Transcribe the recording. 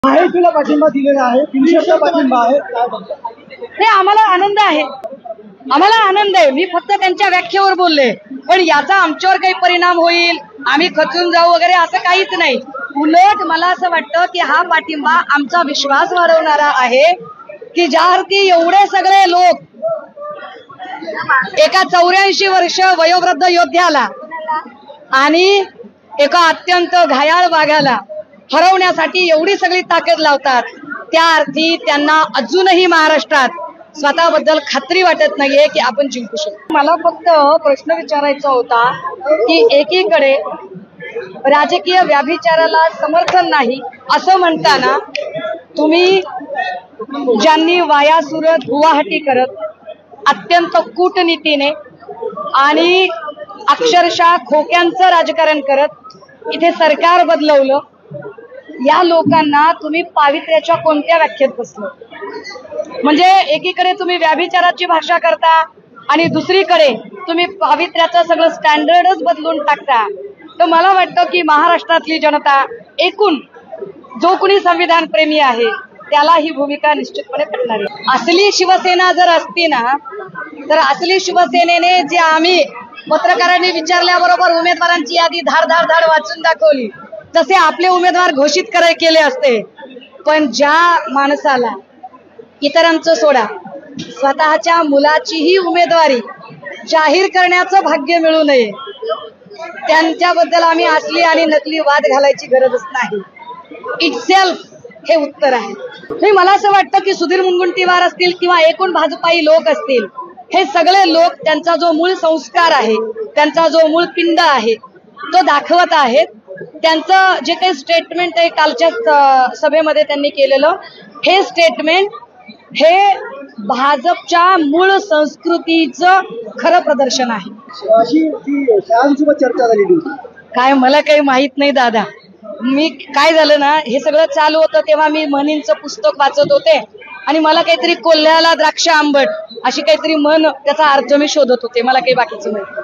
आहे तुला पाठिंबा दिलेला आहे, बिनशर्त पाठिंबा आहे, काय म्हणतात? हे आम्हाला आनंद आहे, आम्हाला आनंद आहे। मी फक्त त्यांच्या व्याख्येवर बोलले, पण याचा आमच्यावर काही परिणाम होईल, आम्ही खचून जाऊ वगैरे असं काहीच नाही। उलट मला असं वाटतं की हा पाठिंबा आमचा विश्वास वाढवणारा आहे की ज्यावरती एवढे सगळे लोक एका 84 वर्ष वयोवृद्ध योद्ध्याला आणि एका अत्यंत घायाळ वाघाला हरवण्यासाठी एवढी सगळी ताकद लावतात, त्या अर्थी त्यांना अजूनही महाराष्ट्रात स्वतःबद्दल खात्री वाटत नाहीये की आपण जिंकू शकतो। मला फक्त प्रश्न विचारायचा होता की एकीकडे राजकीय व्याभिचाराला समर्थन नाही असं म्हणताना तुम्ही ज्यांनी वाया सुरत गुवाहाटी करत अत्यंत कूटनीतीने आणि अक्षरशः खोक्यांचं राजकारण करत इथे सरकार बदलवलं, या लोकांना तुम्ही पावित्र्याच्या कोणत्या व्याख्येत बसलो? म्हणजे एकीकडे तुम्ही व्याभिचाराची भाषा करता आणि दुसरीकडे तुम्ही पावित्र्याचं सगळं स्टँडर्डच बदलून टाकता। तर मला वाटतं की महाराष्ट्रातली जनता एकूण जो कोणी संविधान प्रेमी आहे त्याला ही भूमिका निश्चितपणे पटणार आहे। असली शिवसेना जर असती ना, तर असली शिवसेनेने जे आम्ही पत्रकारांनी विचारल्याबरोबर उमेदवारांची यादी धाड धाड धाड वाचून दाखवली तसे आपले उमेदवार घोषित केले असते। पण ज्या माणसाला इतरांचं सोडा स्वतःच्या मुलाचीही उमेदवारी जाहीर करण्याचं भाग्य मिळू नये, त्यांच्याबद्दल आम्ही असली आणि नकली वाद घालायची गरजच नाही। इटसेल्फ हे उत्तर आहे। मला असं वाटतं की सुधीर मुनगंटीवार असतील किंवा एकूण भाजपाई लोक असतील, हे सगळे लोक त्यांचा जो मूळ संस्कार आहे, त्यांचा जो मूळ पिंड आहे तो दाखवत आहेत। त्यांचं जे काही स्टेटमेंट आहे कालच्या सभेमध्ये त्यांनी केलेलं, हे स्टेटमेंट हे भाजपच्या मूळ संस्कृतीचं खरं प्रदर्शन आहे। अशी शाळांसोबत चर्चा झालेली होती काय मला काही माहित नाही दादा। मी काय झालं ना, हे सगळं चालू होतं तेव्हा मी म्हणींचं पुस्तक वाचत होते आणि मला काहीतरी कोल्ह्याला द्राक्ष आंबट अशी काहीतरी म्हण, त्याचा अर्थ मी शोधत होते, मला काही बाकीचं नाही।